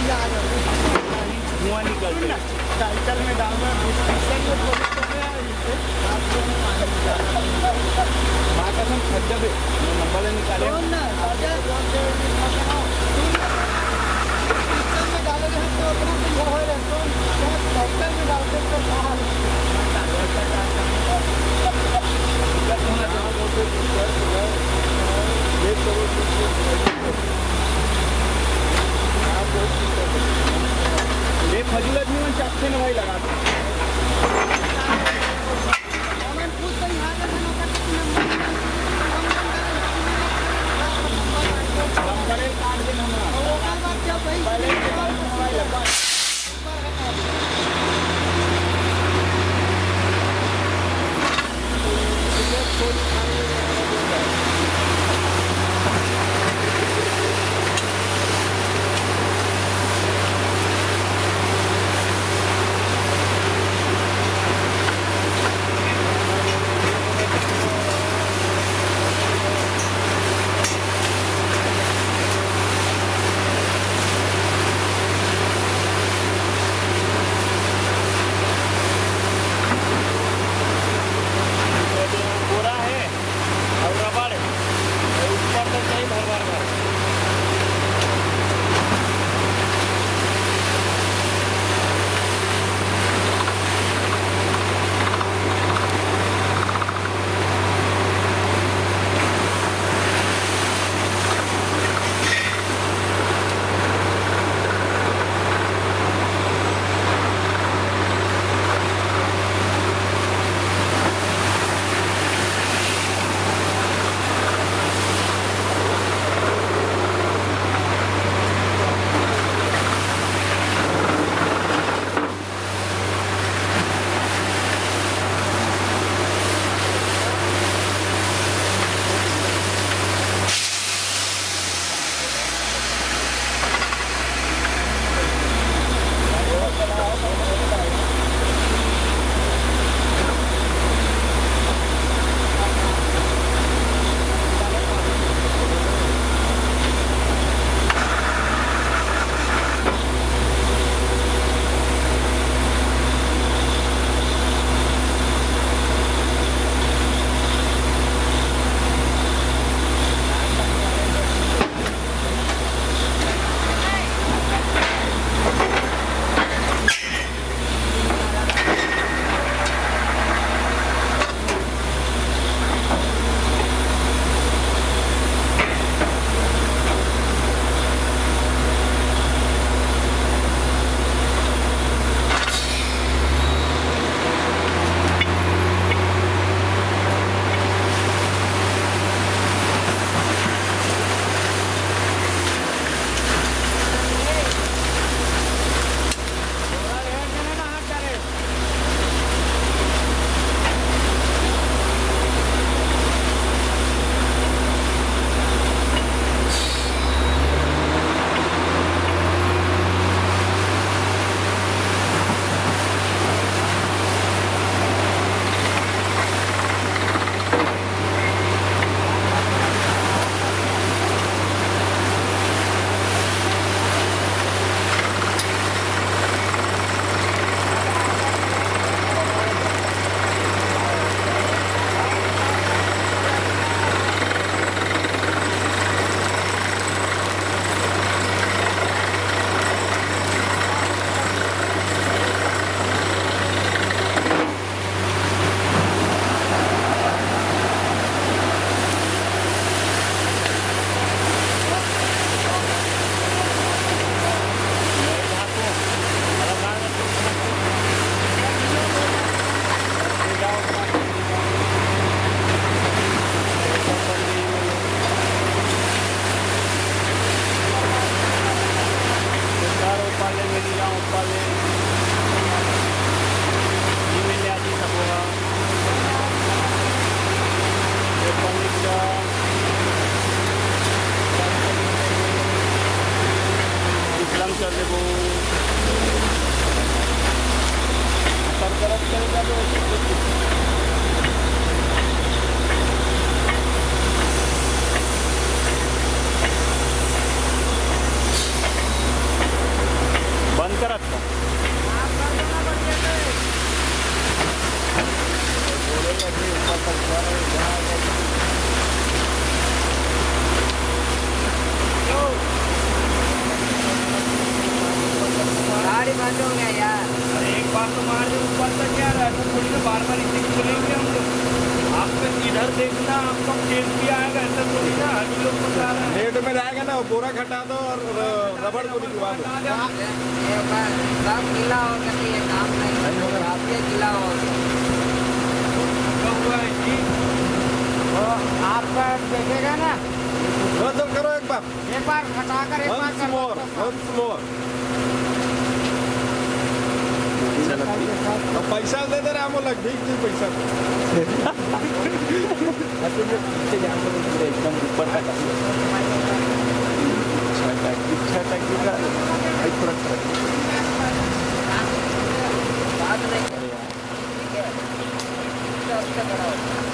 धुआं निकलते साइकिल में डालना माँ कसम खज्जब है नंबर निकाले डालोगे तो अपना वो हो रहता साइकिल में डालते तो ये फजूल जीवन चाहते ना भाई लगाते ट्रैक्टर में जाएगा ना, वो बोरा हटा दो और रबड़ को निकलवा दो। सब गीला हो गया, ये काम नहीं होगा, आप ये गीला हो आप देखेगा ना, नजर करो एक बार हटाकर एक once more। अब पैसा दे दे रहे हम लोग, ठीक ठीक पैसा पीछे जान को एकदम ऊपर तक छह टैक्सी का थोड़ा बात नहीं, ठीक है।